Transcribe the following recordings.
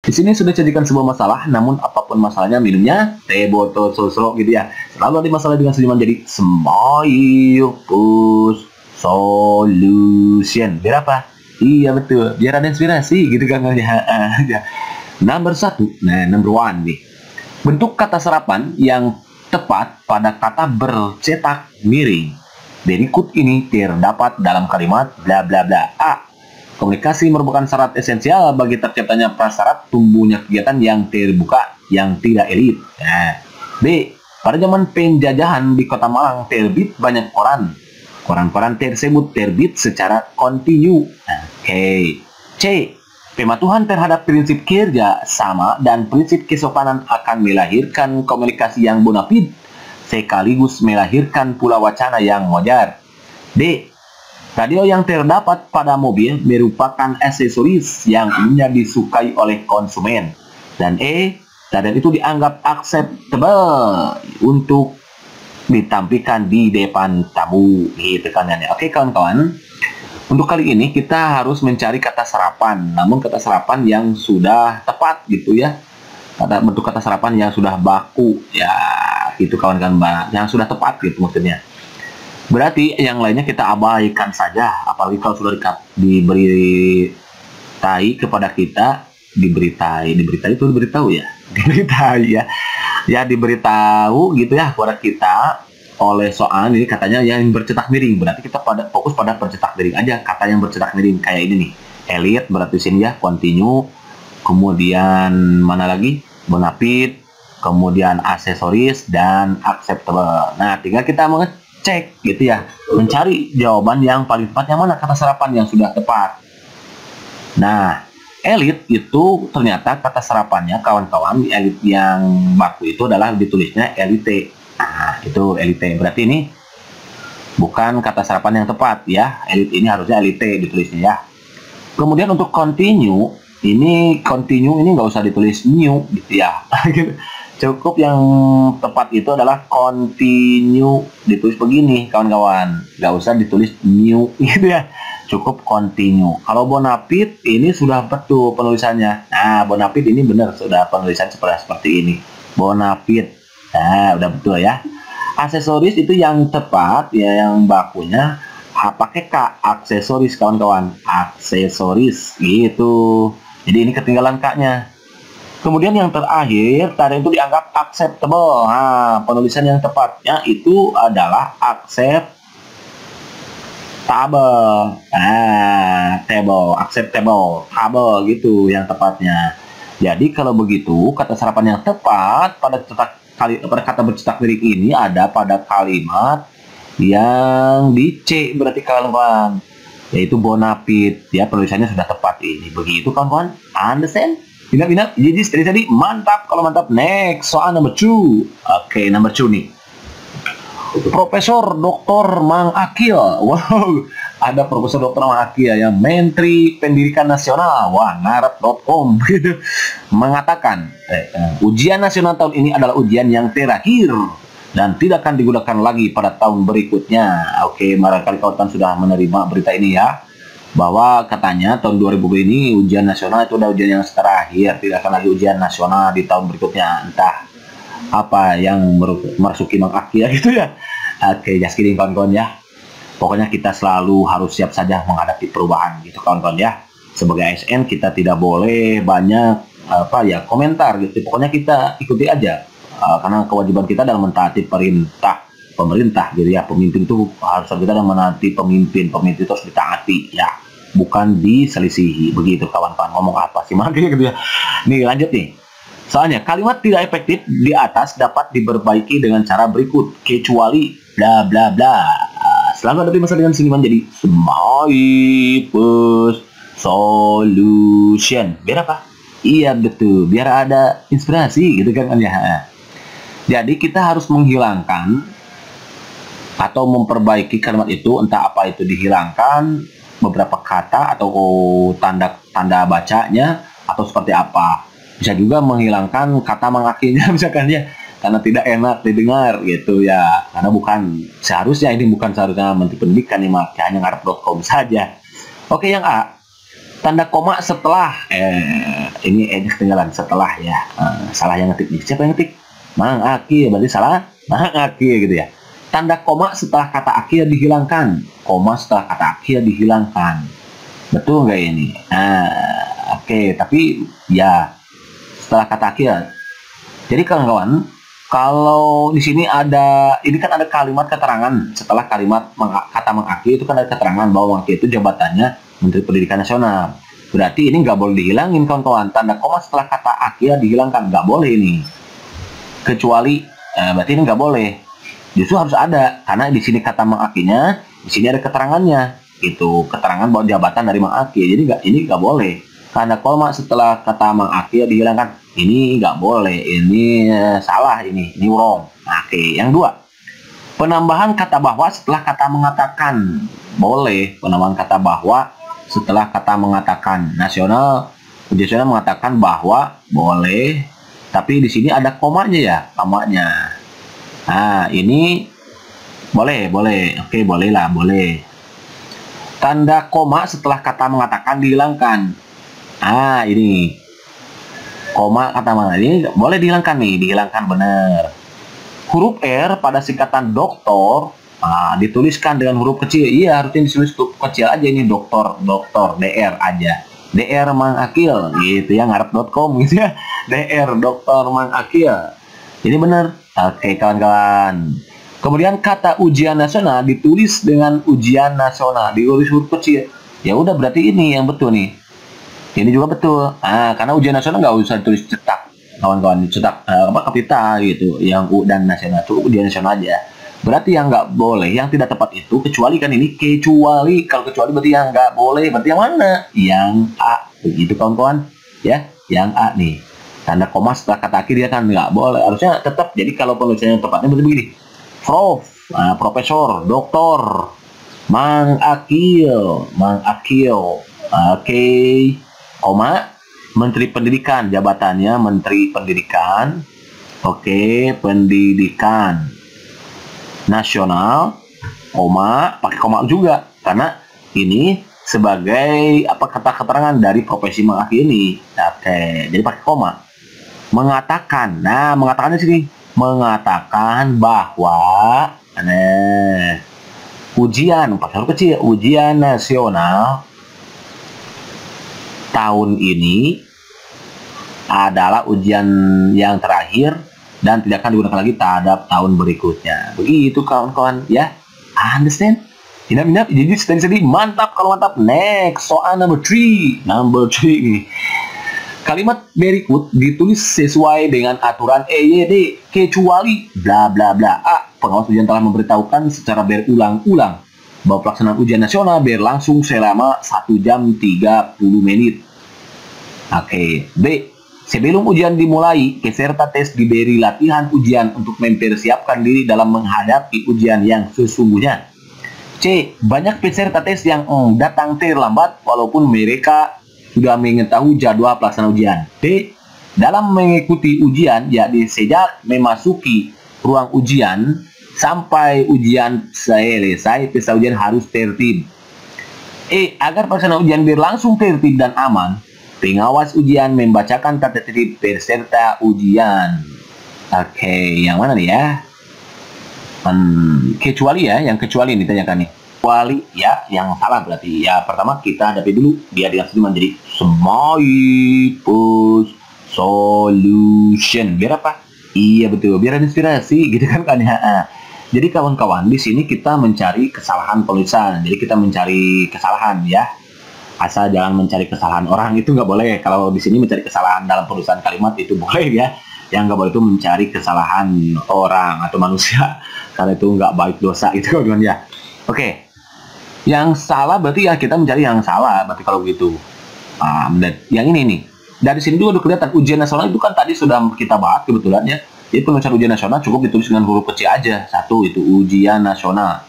Di sini sudah disajikan sebuah masalah, namun apapun masalahnya, minumnya teh botol sosro gitu ya. Selalu ada masalah dengan senyuman, jadi smile push solution. Biar apa? Iya betul, biar ada inspirasi gitu kan ya. Number 1, number 1 nih. Bentuk kata serapan yang tepat pada kata bercetak miring. Berikut ini terdapat dalam kalimat bla bla bla. A. Komunikasi merupakan syarat esensial bagi terciptanya prasyarat tumbuhnya kegiatan yang terbuka, yang tidak elit. B. Pada zaman penjajahan di Kota Malang terbit banyak koran. Koran-koran tersebut terbit secara kontinu. C. Pematuhan terhadap prinsip kerja sama dan prinsip kesopanan akan melahirkan komunikasi yang bonafide, sekaligus melahirkan pula wacana yang wajar. D. Radio yang terdapat pada mobil merupakan aksesoris yang umumnya disukai oleh konsumen. Dan E. Radio itu dianggap acceptable untuk ditampilkan di depan tamu. Gitu kan ya. Oke kawan-kawan. Untuk kali ini kita harus mencari kata serapan, namun kata serapan yang sudah tepat gitu ya. Bentuk kata serapan yang sudah baku ya, gitu kawan-kawan, yang sudah tepat gitu maksudnya. Berarti yang lainnya kita abaikan saja, apalagi kalau sudah diberitai kepada kita, diberitahu gitu ya kepada kita oleh soal ini katanya yang bercetak miring, berarti kita fokus pada bercetak miring aja, kata yang bercetak miring kayak ini nih, elit berarti sini ya, continue, kemudian mana lagi, bonafide, kemudian aksesoris dan acceptable. Nah tinggal kita mengecek gitu ya, mencari jawaban yang paling tepat, yang mana kata serapan yang sudah tepat. Nah elit itu ternyata kata serapannya kawan-kawan, elit yang baku itu adalah ditulisnya elite. Nah, itu elite. Berarti ini bukan kata serapan yang tepat ya. Elite ini harusnya elite ditulisnya ya. Kemudian untuk continue ini nggak usah ditulis new gitu ya. Cukup yang tepat itu adalah continue, ditulis begini kawan-kawan. Nggak usah ditulis new gitu ya. Cukup continue. Kalau bonafide ini sudah betul penulisannya. Nah, bonafide ini benar sudah penulisan seperti ini. Bonafide. Nah, udah betul ya. Aksesoris itu yang tepat ya, yang bakunya pakai K, aksesoris kawan-kawan. Aksesoris gitu. Jadi ini ketinggalan K-nya. Kemudian yang terakhir, tadi itu dianggap acceptable. Nah, penulisan yang tepatnya itu adalah acceptable. Acceptable gitu yang tepatnya. Jadi kalau begitu, kata serapan yang tepat pada kata bercetak miring ini ada pada kalimat yang di C, berarti kawan-kawan, yaitu bonafide ya, penulisannya sudah tepat ini. Begitu kawan-kawan, understand? Ingat jadi tadi mantap. Kalau mantap, next soal number 2. Oke, number 2 nih. Profesor Dr. Mang Akil. Wow, ada Profesor Dr. Mang Akil yang Menteri Pendidikan Nasional, ngarep.com gitu, mengatakan ujian nasional tahun ini adalah ujian yang terakhir dan tidak akan digunakan lagi pada tahun berikutnya. Oke, barangkali kawan-kawan sudah menerima berita ini ya, bahwa katanya tahun 2020 ini ujian nasional itu udah ujian yang terakhir, tidak akan lagi ujian nasional di tahun berikutnya. Entah apa yang merasuki Mang Akil gitu ya. Oke, just kidding kawan-kawan ya. Pokoknya kita selalu harus siap saja menghadapi perubahan gitu kawan-kawan ya. Sebagai ASN kita tidak boleh banyak komentar gitu. Pokoknya kita ikuti aja. Karena kewajiban kita dalam mentaati perintah pemerintah gitu ya. Pemimpin itu harus kita dalam menaati pemimpin. Pemimpin itu harus ditaati ya, bukan diselisihi. Begitu kawan-kawan, ngomong apa sih makanya gitu ya. Nih lanjut nih. Soalnya kalimat tidak efektif di atas dapat diperbaiki dengan cara berikut, kecuali bla bla bla. Selalu ada masalah dengan senyuman, jadi smile plus solution. Biar apa? Iya betul, biar ada inspirasi gitu kan ya. Jadi kita harus menghilangkan atau memperbaiki kalimat itu, entah apa itu dihilangkan beberapa kata atau tanda bacanya atau seperti apa. Bisa juga menghilangkan kata mengakinya misalkan ya, karena tidak enak didengar gitu ya, karena seharusnya Menteri Pendidikan nih, hanya ngarep.com saja. Oke, yang A, Tanda koma setelah ini ketinggalan setelah ya. Salah yang ngetik nih. Siapa yang ngetik? Mang Aki, berarti salah. Mang Aki gitu ya. Tanda koma setelah kata akhir dihilangkan. Koma setelah kata akhir dihilangkan. Betul nggak ini? Oke, tapi ya setelah kata akhir. Jadi kawan-kawan, kalau di sini ini kan ada kalimat keterangan setelah kalimat kata Mang Aki itu kan ada keterangan bahwa Mang Aki itu jabatannya Menteri Pendidikan Nasional. Berarti ini nggak boleh dihilangin kawan-kawan. Tanda koma setelah kata akhir dihilangkan, nggak boleh ini. Kecuali berarti ini nggak boleh. Justru harus ada karena di sini kata Mang Akinya, di sini ada keterangannya. Itu keterangan bahwa jabatan dari Mang Aki. Jadi ini nggak boleh. Tanda koma setelah kata Mang Aki dihilangkan. Ini nggak boleh. Ini salah ini wrong. Oke, yang dua. Penambahan kata bahwa setelah kata mengatakan. Boleh penambahan kata bahwa setelah kata mengatakan. Ujian nasional mengatakan bahwa boleh, tapi di sini ada komanya ya, komanya. Nah, ini boleh. Oke, boleh lah, boleh. Tanda koma setelah kata mengatakan dihilangkan. Ini koma kata mana ini boleh dihilangkan nih, dihilangkan benar. Huruf R pada singkatan doktor dituliskan dengan huruf kecil. Iya, harusnya ditulis huruf kecil aja ini doktor, DR aja. DR Mang Akil gitu ya, ngarep.com gitu ya. DR Dr. Mang Akil. Ini benar. Oke, kawan-kawan. Kemudian kata ujian nasional ditulis dengan ujian nasional, ditulis huruf kecil. Ya udah, berarti ini yang betul nih. Ini juga betul. Karena ujian nasional nggak usah tulis cetak, kawan-kawan, cetak kapital gitu. Yang U dan nasional itu ujian nasional aja. Berarti yang nggak boleh, yang tidak tepat itu kecuali kan ini kecuali. Kalau kecuali berarti yang nggak boleh, berarti yang mana? Yang A. Begitu kawan-kawan. Ya, yang A nih. Tanda koma setelah kata akhir dia kan nggak boleh. Harusnya tetap. Jadi kalau penulisan yang tepatnya berarti begini. Prof, Profesor, Doktor, Mang Akil. Oke, koma, Menteri Pendidikan, jabatannya Menteri Pendidikan. Oke, Pendidikan Nasional, koma, pakai koma juga karena ini sebagai kata keterangan dari profesi Mang Aki ini. Oke, jadi pakai koma. Mengatakan, mengatakannya sini, mengatakan bahwa ujian, pakai huruf kecil, ujian nasional tahun ini adalah ujian yang terakhir dan tidak akan digunakan lagi terhadap tahun berikutnya. Begitu kawan-kawan ya. Understand? Inap. Jadi sedih. Mantap kalau mantap. Next, soal number 3 nih. Kalimat berikut ditulis sesuai dengan aturan EYD kecuali bla bla bla. Pengawas ujian telah memberitahukan secara berulang-ulang bahwa pelaksanaan ujian nasional berlangsung selama 1 jam 30 menit. Oke. B. Sebelum ujian dimulai, peserta tes diberi latihan ujian untuk mempersiapkan diri dalam menghadapi ujian yang sesungguhnya. C. Banyak peserta tes yang datang terlambat walaupun mereka sudah mengetahui jadwal pelaksanaan ujian. D. Dalam mengikuti ujian, yakni sejak memasuki ruang ujian sampai ujian selesai, peserta ujian harus tertib. E. Agar pelaksanaan ujian berlangsung tertib dan aman, pengawas ujian membacakan tata tertib peserta ujian. Oke, yang mana nih ya? Kecuali ya, yang kecuali ini ditanyakan nih. Kecuali ya, yang salah berarti. Ya, pertama kita hadapi dulu biar dengan senyuman jadi small solution. Biar apa? Iya betul, biar ada inspirasi gitu kan ya. Jadi kawan-kawan, di sini kita mencari kesalahan penulisan. Jadi kita mencari kesalahan ya. Asal jangan mencari kesalahan orang, itu nggak boleh. Kalau di sini mencari kesalahan dalam penulisan kalimat itu boleh ya. Yang nggak boleh itu mencari kesalahan orang atau manusia, karena itu nggak baik, dosa itu kawan ya. Oke, yang salah berarti ya kita mencari yang salah berarti kalau begitu. Dan yang ini nih, dari sini juga udah kelihatan ujian nasional itu kan tadi sudah kita bahas kebetulan ya. Jadi penulisan ujian nasional cukup ditulis dengan huruf kecil aja. Satu itu ujian nasional,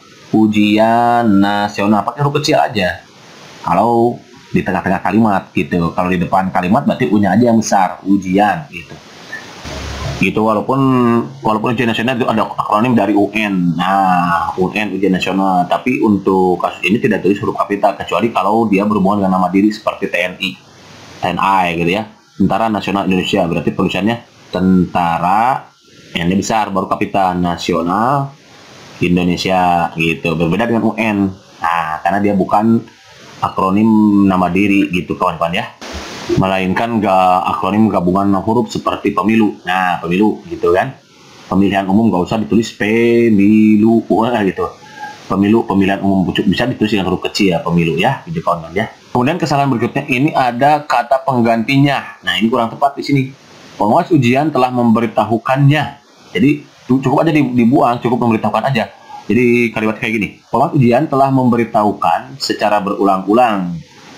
pakai huruf kecil aja. Kalau di tengah-tengah kalimat gitu, kalau di depan kalimat berarti U-nya aja yang besar, ujian gitu. gitu. Walaupun ujian nasional itu ada akronim dari UN. Nah, UN ujian nasional, tapi untuk kasus ini tidak tulis huruf kapital kecuali kalau dia berhubungan dengan nama diri seperti TNI, TNI gitu ya, Tentara Nasional Indonesia. Berarti tulisannya Tentara, N-nya besar, baru kapital, Nasional Indonesia gitu. Berbeda dengan UN. Nah, karena dia bukan akronim nama diri gitu kawan-kawan ya, melainkan akronim gabungan huruf seperti pemilu. Nah, pemilu gitu kan, pemilihan umum nggak usah ditulis pemilu gitu. Pemilu, pemilihan umum bisa ditulis dengan huruf kecil ya, pemilu ya, gitu kawan-kawan ya. Kemudian kesalahan berikutnya ini ada kata penggantinya. Nah, ini kurang tepat di sini. Pengawas ujian telah memberitahukannya. Jadi cukup aja dibuang, cukup memberitahukan aja. Jadi kalimat kayak gini, pengawas ujian telah memberitahukan secara berulang-ulang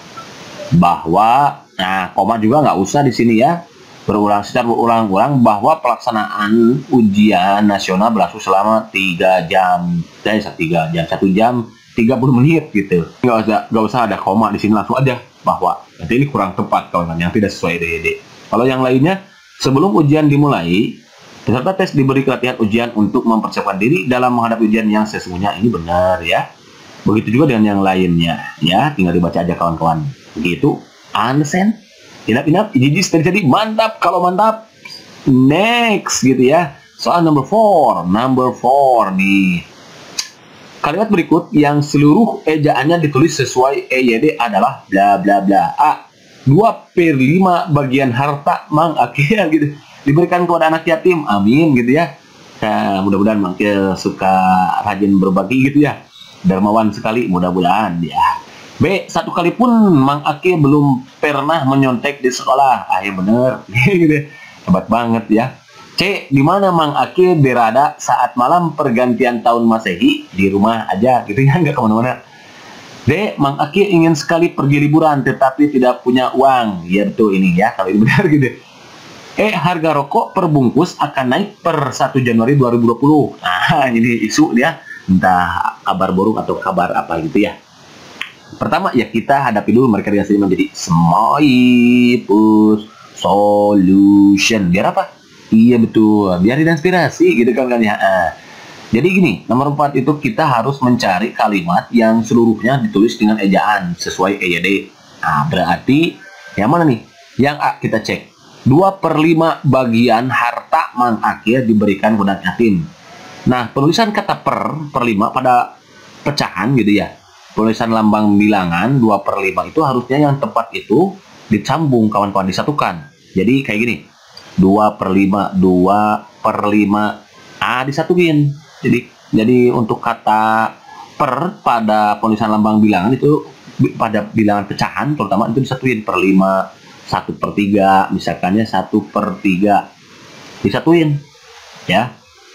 bahwa, nah, koma juga nggak usah di sini ya, secara berulang-ulang bahwa pelaksanaan ujian nasional berlangsung selama 3 jam, 1 jam 30 menit gitu. Nggak usah ada koma di sini, langsung aja bahwa. Nanti ini kurang tepat kawan-kawan, yang tidak sesuai DED. Kalau yang lainnya, sebelum ujian dimulai, peserta tes diberi latihan ujian untuk mempersiapkan diri dalam menghadapi ujian yang sesungguhnya. Ini benar ya. Begitu juga dengan yang lainnya ya, tinggal dibaca aja kawan-kawan. Begitu, understand? Inap, jadi mantap. Kalau mantap, next gitu ya. Soal number 4 nih. Kalimat berikut yang seluruh ejaannya ditulis sesuai EYD adalah bla bla bla. A. 2/5 bagian harta Mang Akil gitu diberikan kepada anak yatim, amin gitu ya. Nah, mudah-mudahan Mang Akil suka rajin berbagi gitu ya, dermawan sekali, mudah-mudahan ya. B. 1 kali pun Mang Akil belum pernah menyontek di sekolah. Ya bener gitu, hebat banget ya. C. Di mana Mang Akil berada saat malam pergantian tahun Masehi? Di rumah aja gitu ya, nggak kemana-mana. D. Mang Akil ingin sekali pergi liburan tetapi tidak punya uang. Ya betul ini ya, kalau ini benar gitu. E. Harga rokok per bungkus akan naik per 1 Januari 2020. Nah, ini isu dia, entah kabar burung atau kabar apa gitu ya. Pertama ya, kita hadapi dulu mereka dengan menjadi Smoipus Solution. Biar apa? Iya betul, biar inspirasi gitu kan ya. Jadi gini, nomor 4 itu kita harus mencari kalimat yang seluruhnya ditulis dengan ejaan sesuai EYD. Nah, berarti yang mana nih? Yang A kita cek. 2/5 bagian harta Mang Akil diberikan kepada yatim. Nah, penulisan kata per 5 pada pecahan gitu ya. Penulisan lambang bilangan 2/5 itu harusnya yang tepat itu disambung kawan-kawan, disatukan. Jadi kayak gini. 2/5 disatuin. Jadi untuk kata per pada penulisan lambang bilangan itu pada bilangan pecahan terutama itu disatuin per 5, 1/3, misalkannya 1/3 disatuin ya.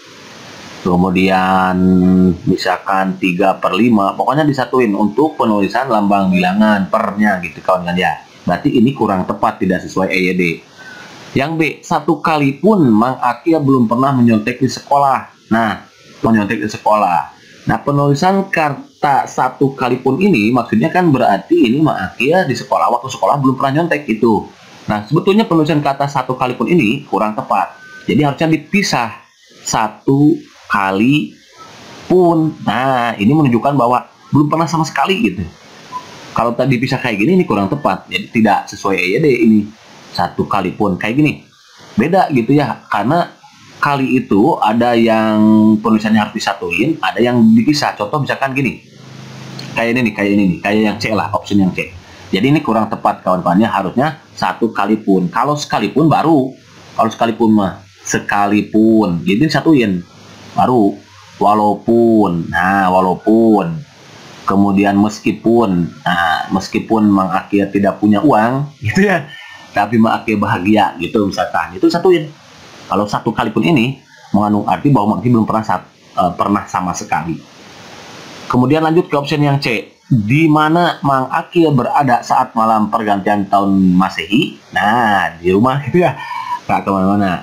Kemudian misalkan 3/5, pokoknya disatuin untuk penulisan lambang bilangan pernya gitu kawan-kawan ya. Berarti ini kurang tepat, tidak sesuai EYD. Yang B, 1 kali pun Mang Akil belum pernah menyontek di sekolah. Nah, menyontek di sekolah. Nah, penulisan kata 1 kali pun ini maksudnya kan berarti ini Mang Akil di sekolah, waktu sekolah belum pernah nyontek itu. Nah, sebetulnya penulisan kata 1 kali pun ini kurang tepat. Jadi harusnya dipisah. 1 kali pun. Nah, ini menunjukkan bahwa belum pernah sama sekali gitu. Kalau tadi dipisah kayak gini, ini kurang tepat. Jadi tidak sesuai EYD ini. 1 kali pun kayak gini. Beda gitu ya. Karena kali itu ada yang penulisannya harus disatuin, ada yang dipisah. Contoh misalkan gini. Kayak ini nih. Kayak yang C lah, option yang C. Jadi ini kurang tepat kawan-kawannya, harusnya 1 kali pun. Kalau sekalipun baru. Kalau sekalipun mah sekalipun. Jadi disatuin. Baru walaupun. Nah, walaupun. Kemudian meskipun. Nah, meskipun Mang Akil tidak punya uang, gitu ya. Tapi Mang Akil bahagia, gitu misalkan. Itu satuin. Kalau 1 kali pun ini mengandung arti bahwa Mang Akil belum pernah sama sekali. Kemudian lanjut ke option yang C. Di mana Mang Akil berada saat malam pergantian tahun Masehi? Nah, di rumah gitu ya. Nggak kemana-mana.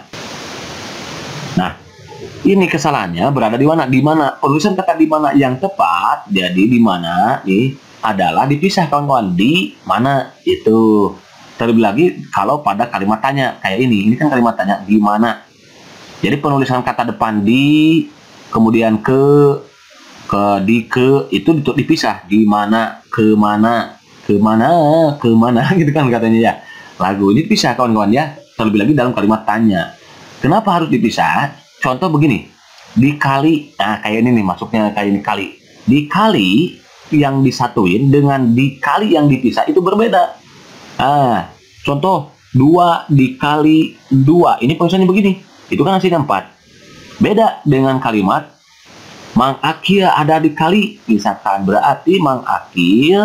Nah, ini kesalahannya berada di mana? Di mana? Penulisan kata di mana yang tepat. Jadi di mana nih adalah dipisah kawan-kawan. Di mana itu. Terlebih lagi kalau pada kalimat tanya kayak ini kan kalimat tanya di mana. Jadi penulisan kata depan di, kemudian di, ke, itu dipisah. Di mana, kemana, kemana, kemana, gitu kan katanya ya. Lagu ini dipisah kawan-kawan ya. Terlebih lagi dalam kalimat tanya. Kenapa harus dipisah? Contoh begini. Dikali, nah kayak ini nih masuknya kayak ini kali. Dikali yang disatuin dengan dikali yang dipisah itu berbeda. Contoh 2 dikali 2. Ini penulisannya begini. Itu kan hasilnya 4. Beda dengan kalimat Mang Akil ada dikali. Misalkan berarti Mang Akil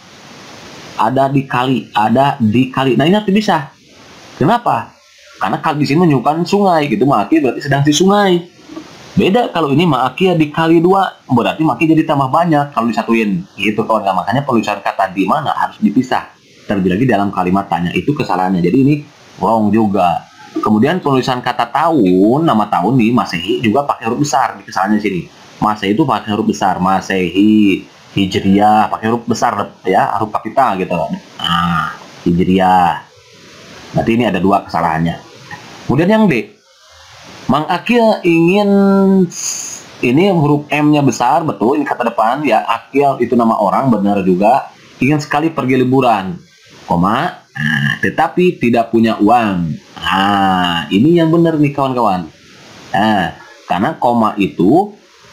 ada dikali. Nah ini harus dipisah. Kenapa? Karena kali di sini menunjukkan sungai gitu. Mang Akil berarti sedang di sungai. Beda kalau ini Mang Akil dikali 2. Berarti Mang Akil jadi tambah banyak kalau disatuin. Gitu kawan. Makanya penulisan kata di mana harus dipisah. Terlebih lagi dalam kalimat tanya itu kesalahannya. Jadi ini wrong juga. Kemudian penulisan kata tahun, nama tahun nih Masehi juga pakai huruf besar di kesalahannya sini. Masehi itu pakai huruf besar, Masehi, Hijriah pakai huruf besar ya, huruf kapital gitu. Nah, Hijriah. Berarti ini ada 2 kesalahannya. Kemudian yang D. Mang Akil ingin, ini huruf M-nya besar, betul, ini kata depan ya. Akil itu nama orang, benar juga. Ingin sekali pergi liburan, koma, tetapi tidak punya uang. Ini yang benar nih kawan-kawan. Karena koma itu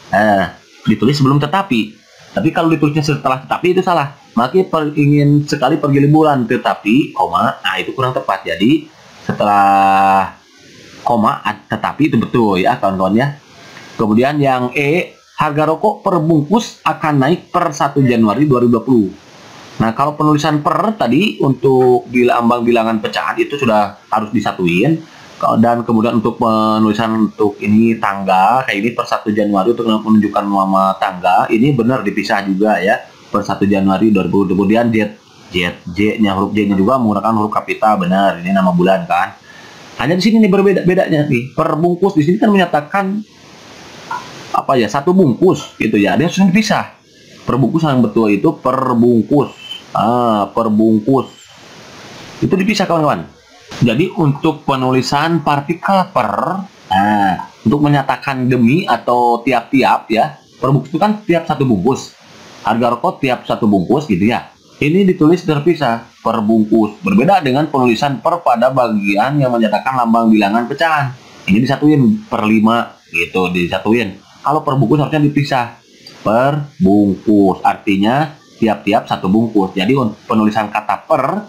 ditulis sebelum tetapi. Tapi kalau ditulisnya setelah tetapi itu salah. Makanya ingin sekali pergi liburan, tetapi koma, itu kurang tepat. Jadi setelah koma tetapi itu betul ya kawan-kawan ya. Kemudian yang E, harga rokok per bungkus akan naik per 1 Januari 2020. Nah, kalau penulisan per tadi untuk lambang bilangan pecahan itu sudah harus disatuin. Dan kemudian untuk penulisan untuk ini tanggal, kayak ini per 1 Januari untuk menunjukkan nama tanggal, ini benar dipisah juga ya. Per 1 Januari 2020. Kemudian J-nya, huruf J-nya juga menggunakan huruf kapital, benar. Ini nama bulan kan. Hanya di sini nih berbeda-bedanya nih. Per bungkus di sini kan menyatakan apa ya, 1 bungkus gitu ya. Dia harus dipisah. Per bungkus yang betul itu per bungkus. Per bungkus itu dipisah kawan-kawan. Jadi untuk penulisan partikel per, untuk menyatakan demi atau tiap-tiap ya, per bungkus itu kan tiap 1 bungkus, harga rokok tiap 1 bungkus gitu ya. Ini ditulis terpisah per bungkus. Berbeda dengan penulisan per pada bagian yang menyatakan lambang bilangan pecahan. Ini disatuin per 5 gitu, disatuin. Kalau per bungkus harusnya dipisah per bungkus, artinya tiap-tiap 1 bungkus. Jadi penulisan kata per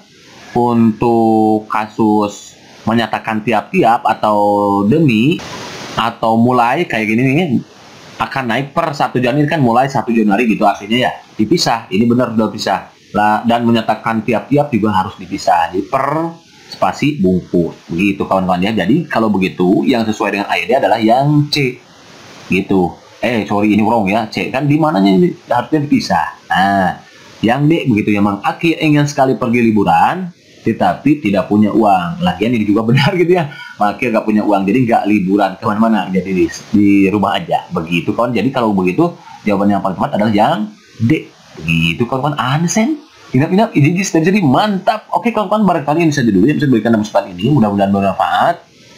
untuk kasus menyatakan tiap-tiap atau demi atau mulai kayak gini nih akan naik per 1 Januari kan, mulai 1 Januari gitu artinya ya, dipisah. Ini benar sudah pisah. Dan menyatakan tiap-tiap juga harus dipisah. Jadi per spasi bungkus. Begitu kawan-kawan ya. Jadi kalau begitu yang sesuai dengan AYD adalah yang C. Gitu. Sorry ini wrong ya. C kan di mananya ini harusnya dipisah. Yang D begitu ya, Mang Akil ingin sekali pergi liburan tetapi tidak punya uang. Lagian ini juga benar gitu ya. Mang Akil nggak punya uang, jadi nggak liburan kemana-mana, jadi di rumah aja. Begitu kawan. Jadi kalau begitu jawaban yang paling tepat adalah yang D. Begitu kawan-kawan. Understand? Inap-inap ini jadi mantap. Oke kawan-kawan, barangkali ini saja dulu yang bisa berikan masukan ini. Mudah-mudahan bermanfaat.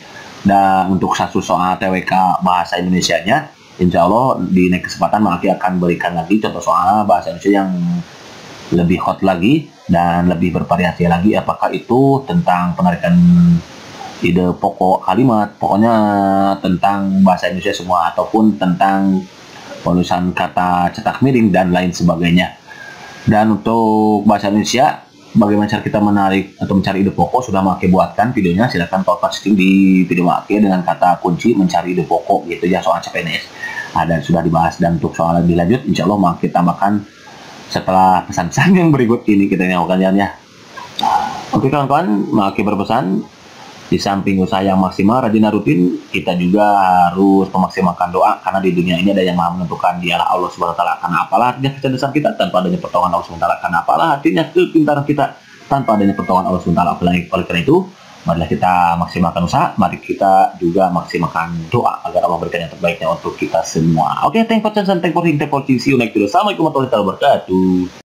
Dan untuk kasus soal TWK bahasa Indonesianya, insya Allah di next kesempatan Mang Akil akan berikan lagi contoh soal bahasa Indonesia yang lebih hot lagi dan lebih bervariasi lagi. Apakah itu tentang penarikan ide pokok kalimat, pokoknya tentang bahasa Indonesia semua, ataupun tentang penulisan kata cetak miring dan lain sebagainya. Dan untuk bahasa Indonesia, bagaimana cara kita menarik atau mencari ide pokok, sudah Mang Akil buatkan videonya. Silahkan posting di video Mang Akil dengan kata kunci mencari ide pokok gitu ya, soal CPNS. Dan sudah dibahas. Dan untuk soal lebih lanjut, insya Allah Mang Akil tambahkan setelah pesan-pesan yang berikut ini kita nyawakan ya. Oke kawan-kawan, Mang Akil berpesan, di samping usaha yang maksimal, rajin dan rutin, kita juga harus memaksimalkan doa, karena di dunia ini ada yang maha menentukan, dialah Allah Subhanahu wa taala. Karena apalah artinya kecerdasan kita tanpa adanya pertolongan Allah Subhanahu wa taala? Karena apalah artinya kepintaran kita tanpa adanya pertolongan Allah Subhanahu wa taala? Oleh karena itu, marilah kita maksimalkan usaha, mari kita juga maksimalkan doa agar Allah berikan yang terbaiknya untuk kita semua. Oke, thank you for watching, see you next video. Assalamualaikum warahmatullahi wabarakatuh.